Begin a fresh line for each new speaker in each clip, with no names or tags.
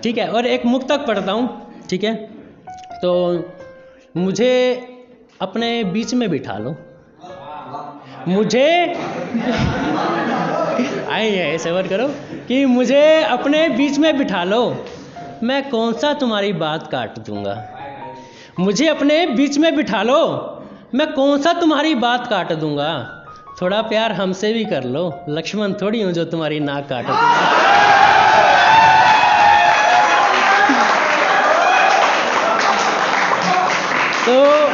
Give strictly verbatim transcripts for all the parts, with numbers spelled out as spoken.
ठीक है, और एक मुक्तक पढ़ता हूँ, ठीक है। तो मुझे अपने बीच में बिठा लो, मुझे आइए ऐसे वर्ड करो कि मुझे अपने बीच में बिठा लो, मैं कौन सा तुम्हारी बात काट दूंगा। मुझे अपने बीच में बिठा लो, मैं कौन सा तुम्हारी बात काट दूंगा। थोड़ा प्यार हमसे भी कर लो, लक्ष्मण थोड़ी हूँ जो तुम्हारी नाक काट दूंगा। तो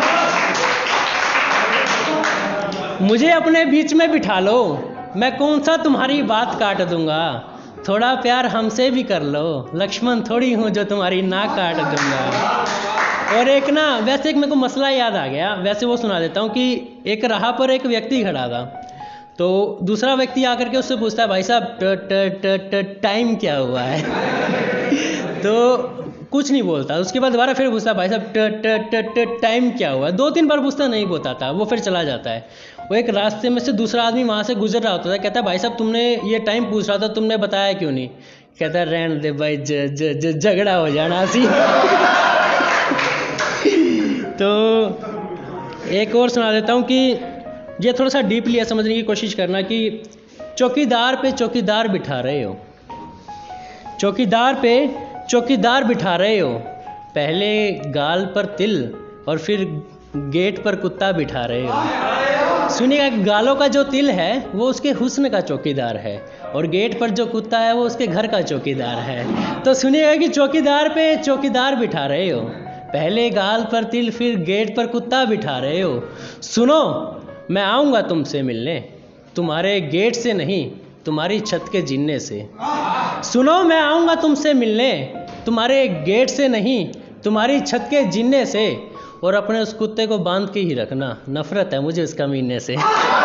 मुझे अपने बीच में बिठा लो, मैं कौन सा तुम्हारी बात काट दूंगा। थोड़ा प्यार हमसे भी कर लो, लक्ष्मण थोड़ी हूँ जो तुम्हारी नाक काट दूंगा। और एक ना वैसे एक मेरे को मसला याद आ गया, वैसे वो सुना देता हूँ कि एक राह पर एक व्यक्ति खड़ा था, तो दूसरा व्यक्ति आकर के उससे पूछता है, भाई साहब टाइम क्या हुआ है। तो कुछ नहीं बोलता। उसके बाद दोबारा फिर पूछता, भाई साहब टाइम क्या हुआ है। दो तीन बार पूछता, नहीं बताता, वो फिर चला जाता है। वो एक रास्ते में से दूसरा आदमी वहाँ से गुजर रहा होता था, कहता है, भाई साहब तुमने ये टाइम पूछ रहा था, तुमने बताया क्यों नहीं। कहता है, रहने दे भाई, झगड़ा हो जाना सी। तो एक और सुना देता हूँ कि ये थोड़ा सा डीपली है, समझने की कोशिश करना कि चौकीदार पे चौकीदार बिठा रहे हो, चौकीदार पे चौकीदार बिठा रहे हो, पहले गाल पर तिल और फिर गेट पर कुत्ता बिठा रहे हो। सुनिएगा, गालों का जो तिल है वो उसके हुस्न का चौकीदार है, और गेट पर जो कुत्ता है वो उसके घर का चौकीदार है। तो सुनिएगा कि चौकीदार पे चौकीदार बिठा रहे हो, पहले गाल पर तिल फिर गेट पर कुत्ता बिठा रहे हो। सुनो, मैं आऊँगा तुमसे मिलने, तुम्हारे गेट से नहीं, तुम्हारी छत के जीने से। सुनो, मैं आऊँगा तुमसे मिलने, तुम्हारे गेट से नहीं, तुम्हारी छत के जीने से। और अपने उस कुत्ते को बांध के ही रखना, नफरत है मुझे उसका मीने से।